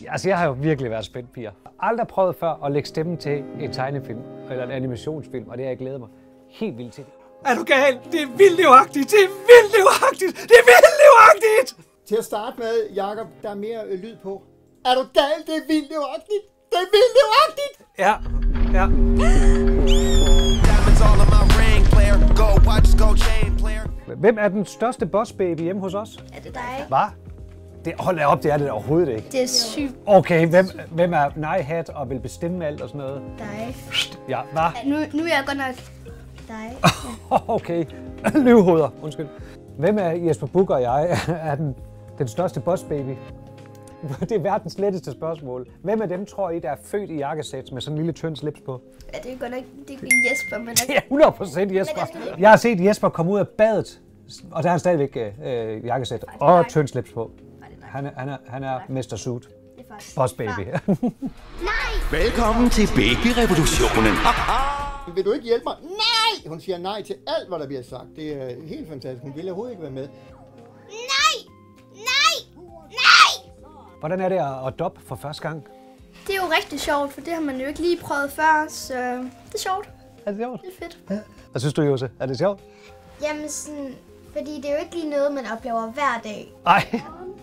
Altså, jeg har jo virkelig været spændt, piger. Aldrig prøvet før at lægge stemmen til en tegnefilm eller en animationsfilm, og det har jeg glædet mig helt vildt til. Er du gal? Det er vildt livagtigt! Det er vildt livagtigt! Det er vildt livagtigt! Til at starte med, Jakob, der er mere lyd på. Er du gal? Det er vildt livagtigt! Det er vildt livagtigt! Ja, ja. Hvem er den største bossbaby hjemme hos os? Er det dig? Hvad? Hold da op, det er det overhovedet ikke. Det er sygt. Okay, hvem er nej-hat og vil bestemme alt og sådan noget? Dig. Ja, hvad? Nu er jeg godt nok dig. Okay, lyvhoveder, undskyld. Hvem er Jesper Buch og jeg er den største bossbaby? Det er verdens letteste spørgsmål. Hvem af dem tror I, der er født i jakkesæt med sådan en lille tynd slips på? Ja, det er godt nok det er Jesper, men... Det er 100% Jesper. Jeg har set Jesper komme ud af badet, og der har han stadigvæk jakkesæt og tynd slips på. Han er Mr. Suit. Boss baby. Velkommen til babyrevolutionen. Vil du ikke hjælpe mig? Nej! Hun siger nej til alt, hvad der bliver sagt. Det er helt fantastisk. Hun vil overhovedet ikke være med. Nej! Nej! Nej! Hvordan er det at adopte for første gang? Det er jo rigtig sjovt, for det har man jo ikke lige prøvet før, så det er sjovt. Er det sjovt? Det er fedt. Ja. Hvad synes du, Jose? Er det sjovt? Jamen sådan, fordi det er jo ikke lige noget, man oplever hver dag. Nej.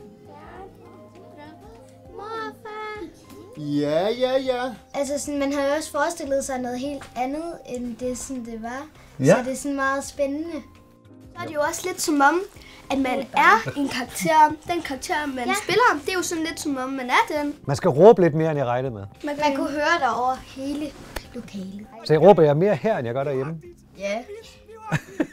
Ja. Altså sådan, man har jo også forestillet sig noget helt andet, end det sådan det var. Ja. Så det er sådan meget spændende. Så er det jo også lidt som om, at man er en karakter. Den karakter, man spiller, det er jo sådan lidt som om, man er den. Man skal råbe lidt mere, end jeg regnede med. Man kunne høre dig over hele lokalet. Så jeg råber jeg mere her, end jeg gør derhjemme. Ja.